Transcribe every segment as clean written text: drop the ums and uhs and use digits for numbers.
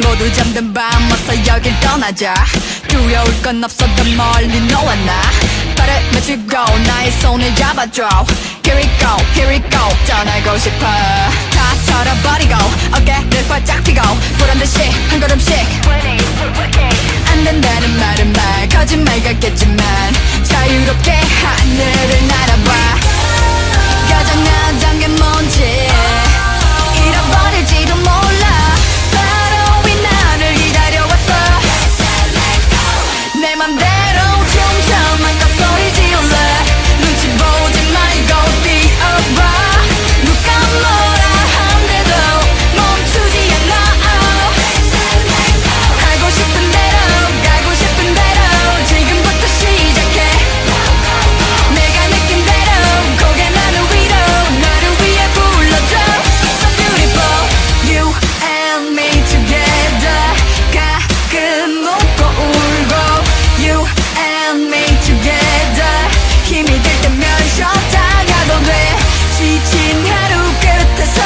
모두 잠든 밤 어서 여길 떠나자. 두려울 건 없어 더 멀리 너와 나. 발을 맞추고 나의 손을 잡아줘. Here we go, here we go. 떠나고 싶어. 다 털어버리고 어깨를 활짝 펴고 보란듯이 한 걸음씩 안 된다는 말은 말 거짓말 같겠지만 자유롭게 하늘을 날아봐. 가장 난단 게 뭔지 잃어버릴지도 몰라. 바로 이 나를 기다려왔어. 내 맘대로 춤춰만 소리 지을래. 눈치 보지 말고 뛰어봐. 누가 뭐라 한데도 멈추지 않아. 하고 싶은 대로 가고 싶은 대로 지금부터 시작해. 내가 느낀 대로 고개 나는 위로 너를 위해 불러줘. So beautiful you and me together. 가끔 웃고 울고 you and me together. 힘이 들 때면 쉬었다 가도 돼. 지친 하루 끝에서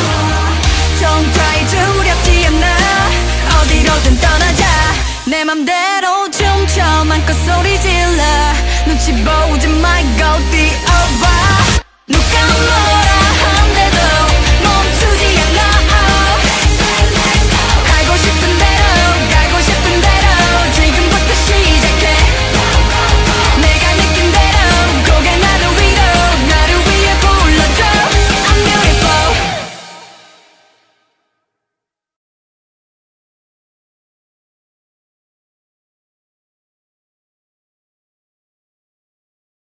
정말 두렵지 않아. 어디로든 떠나자 내 맘대로.